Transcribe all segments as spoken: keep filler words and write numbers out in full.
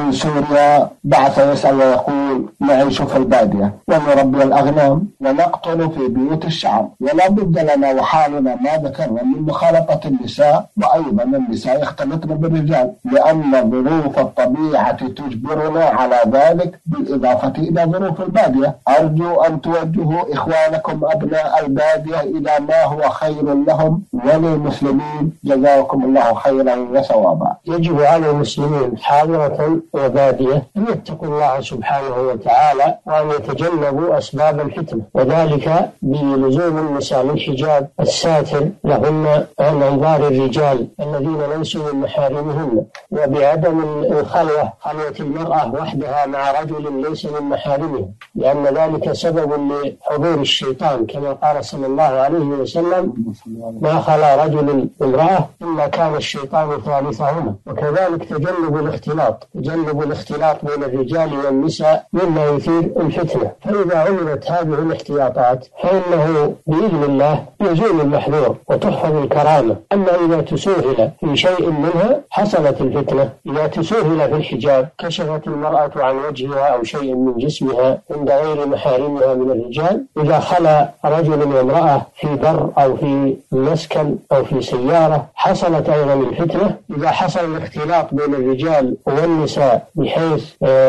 في سوريا بعث يسأل ويقول: نعيش في البادية ونربي الأغنام ونقتل في بيوت الشعب، ولا بد لنا وحالنا ما ذكرنا من مخالطة النساء، وأيضا النساء يختلطن بالرجال، لأن ظروف الطبيعة تجبرنا على ذلك، بالإضافة إلى ظروف البادية. أرجو أن توجهوا إخوانكم أبناء البادية إلى ما هو خير لهم وللمسلمين، جزاكم الله خيرا وثوابا. يجب على المسلمين حاضرة وبادية أن يتقوا الله سبحانه وتعالى وأن يتجنبوا أسباب الفتنة، وذلك بلزوم النساء الحجاب الساتر لهن عن أنظار الرجال الذين ليسوا من محارمهن، وبعدم الخلوة خلوة المرأة وحدها مع رجل ليس من محارمها، لأن ذلك سبب لحضور الشيطان، كما قال صلى الله عليه وسلم: ما خلا رجل امرأة إلا كان الشيطان ثالثهما. وكذلك تجنب الاختلاط تجنب الاختلاط بين الرجال والنساء مما يثير الفتنة، فإذا عملت هذه الاحتياطات فإنه بإذن الله يزول المحذور وتحفظ الكرامة. أما إذا تسوهل في شيء منها حصلت الفتنة. إذا تسوهل في الحجاب كشفت المرأة عن وجهها أو شيء من جسمها عند غير محارمها من الرجال، إذا خلا رجل وامرأة في بر أو في مسكن أو في سيارة حصلت أيضا الفتنة. إذا حصل الاختلاط بين الرجال والنساء بحيث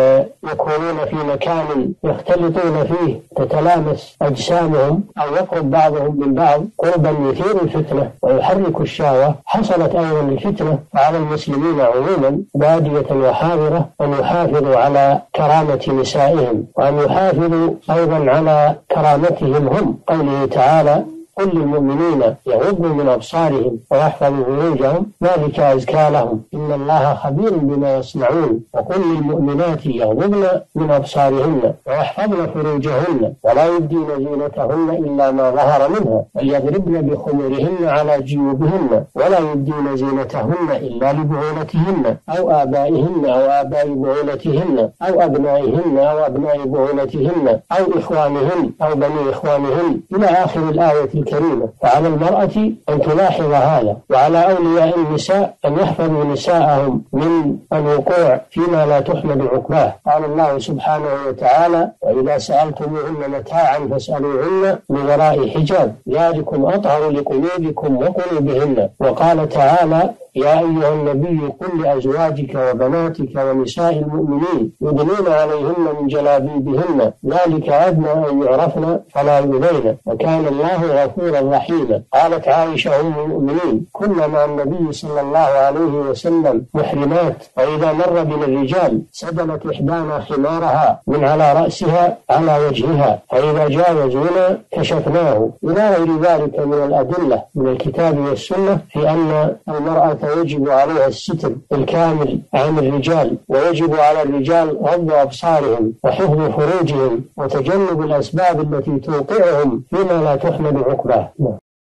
يكونون في مكان يختلطون فيه تتلامس أجسامهم أو يقرب بعضهم من بعض قربا يثير الفتنة ويحرك الشهوة حصلت أيضا الفتنة. فعلى المسلمين عموما بادية وحاضرة أن يحافظوا على كرامة نسائهم، وأن يحافظوا أيضا على كرامتهم هم. قوله تعالى: قل للمؤمنين يغضوا من أبصارهم ويحفظوا فروجهم ذلك أزكى لهم إن الله خبير بما يصنعون. وقل للمؤمنات يغضضن من أبصارهن ويحفظن فروجهن ولا يبدين زينتهن إلا ما ظهر منها وليضربن بخمرهن على جيوبهن ولا يبدين زينتهن إلا لبعولتهن أو آبائهن أو آباء بعولتهن أو أبنائهن أو أبناء بعولتهن أو إخوانهن أو بني إخوانهن إلى آخر الآية الكريمة. فعلى المرأة أن تلاحظ هذا، وعلى أولياء النساء أن يحفظوا نساءهم من الوقوع فيما لا تحمد عقباه. قال الله سبحانه وتعالى: وإذا سألتموهن متاعا فاسألوهن من وراء حجاب ذلكم أطهر لقلوبكم وقلوبهن. وقال تعالى: يا أيها النبي قل لأزواجك وبناتك ونساء المؤمنين يدنين عليهن من جلابيبهن ذلك أدنى أن يعرفن فلا يؤذين وكان الله غفورا رحيما. قالت عائشة أم المؤمنين: كنا مع النبي صلى الله عليه وسلم محرمات، وإذا مر بنا الرجال سدلت إحدانا خمارها من على رأسها على وجهها، فإذا جاوزونا كشفناه. إلى غير ذلك من الأدلة من الكتاب والسنة في أن المرأة يجب عليها الستر الكامل عن الرجال، ويجب على الرجال غض أبصارهم وحفظ فروجهم وتجنب الأسباب التي توقعهم فيما لا تحمد عقباه.